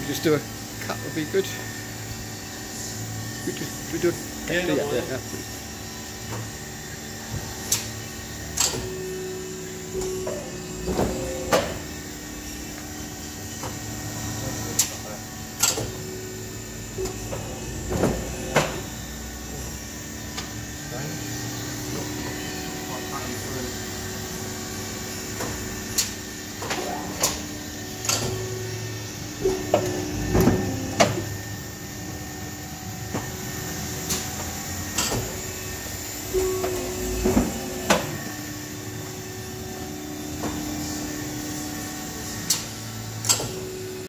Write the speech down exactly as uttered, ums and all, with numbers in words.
just do a cut would be good. We just we do a Yeah, no, yeah, no, yeah, no. yeah. Right.